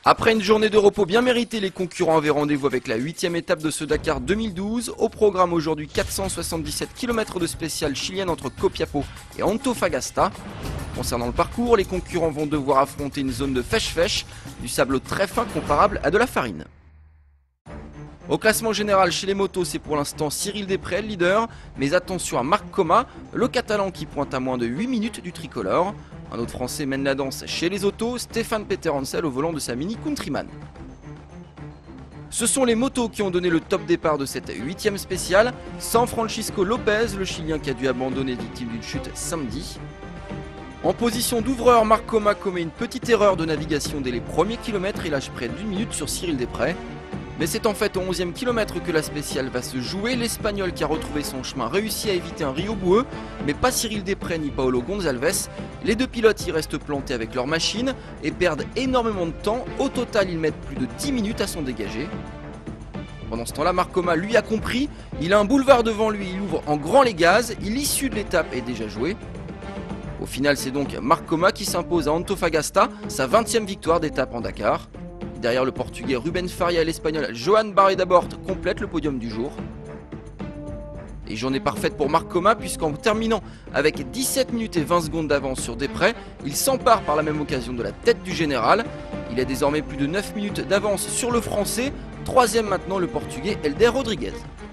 Après une journée de repos bien méritée, les concurrents avaient rendez-vous avec la 8e étape de ce Dakar 2012. Au programme aujourd'hui 477 km de spéciale chilienne entre Copiapó et Antofagasta. Concernant le parcours, les concurrents vont devoir affronter une zone de fèche-fèche, du sable très fin comparable à de la farine. Au classement général chez les motos, c'est pour l'instant Cyril Després le leader, mais attention à Marc Coma, le Catalan qui pointe à moins de 8 minutes du tricolore. Un autre Français mène la danse chez les autos, Stéphane Peterhansel au volant de sa Mini Countryman. Ce sont les motos qui ont donné le top départ de cette 8e spéciale, sans Francisco Lopez, le Chilien qui a dû abandonner victime d'une chute samedi. En position d'ouvreur, Marc Coma commet une petite erreur de navigation dès les premiers kilomètres et lâche près d'une minute sur Cyril Després. Mais c'est en fait au 11e kilomètre que la spéciale va se jouer. L'Espagnol qui a retrouvé son chemin réussit à éviter un Rio boueux, mais pas Cyril Després ni Paulo Gonçalves. Les deux pilotes y restent plantés avec leur machine et perdent énormément de temps. Au total, ils mettent plus de 10 minutes à s'en dégager. Pendant ce temps-là, Marc Coma lui a compris. Il a un boulevard devant lui, il ouvre en grand les gaz. L'issue de l'étape est déjà jouée. Au final, c'est donc Marc Coma qui s'impose à Antofagasta, sa 20e victoire d'étape en Dakar. Derrière le portugais Ruben Faria et l'espagnol Joan Barreda-Bort complètent le podium du jour. Et journée parfaite pour Marc Coma puisqu'en terminant avec 17 minutes et 20 secondes d'avance sur Després, il s'empare par la même occasion de la tête du général. Il a désormais plus de 9 minutes d'avance sur le français. Troisième maintenant le portugais Helder Rodriguez.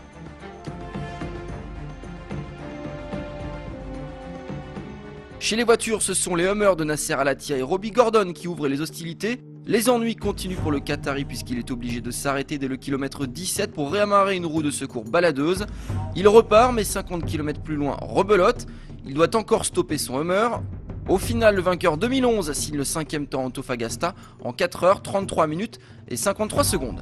Chez les voitures, ce sont les Hummers de Nasser Al-Attiyah et Robbie Gordon qui ouvrent les hostilités. Les ennuis continuent pour le Qatari puisqu'il est obligé de s'arrêter dès le kilomètre 17 pour réamarrer une roue de secours baladeuse. Il repart mais 50 km plus loin rebelote. Il doit encore stopper son Hummer. Au final, le vainqueur 2011 signe le 5e temps Antofagasta en 4 heures, 33 minutes et 53 secondes.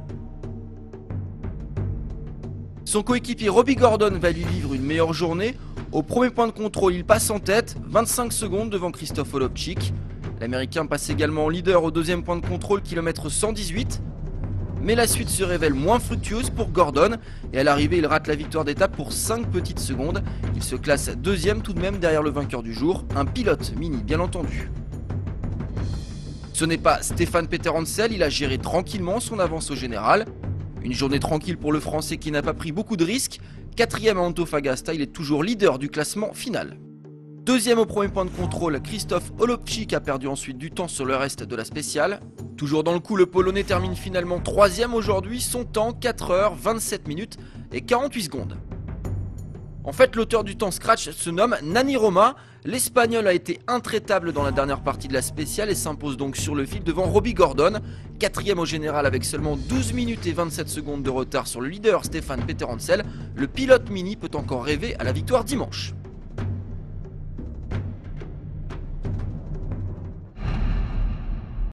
Son coéquipier Robbie Gordon va lui vivre une meilleure journée. Au premier point de contrôle, il passe en tête, 25 secondes devant Christophe Olopchik. L'Américain passe également en leader au deuxième point de contrôle, kilomètre 118. Mais la suite se révèle moins fructueuse pour Gordon et à l'arrivée il rate la victoire d'étape pour 5 petites secondes. Il se classe deuxième tout de même derrière le vainqueur du jour, un pilote Mini bien entendu. Ce n'est pas Stéphane Peterhansel, il a géré tranquillement son avance au général. Une journée tranquille pour le Français qui n'a pas pris beaucoup de risques. 4e à Antofagasta, il est toujours leader du classement final. Deuxième au premier point de contrôle, Christophe Olopchik a perdu ensuite du temps sur le reste de la spéciale. Toujours dans le coup, le Polonais termine finalement 3e aujourd'hui, son temps 4 heures, 27 minutes et 48 secondes. En fait, l'auteur du temps scratch se nomme Nani Roma. L'Espagnol a été intraitable dans la dernière partie de la spéciale et s'impose donc sur le fil devant Robbie Gordon. 4e au général avec seulement 12 minutes et 27 secondes de retard sur le leader Stéphane Peterhansel. Le pilote Mini peut encore rêver à la victoire dimanche.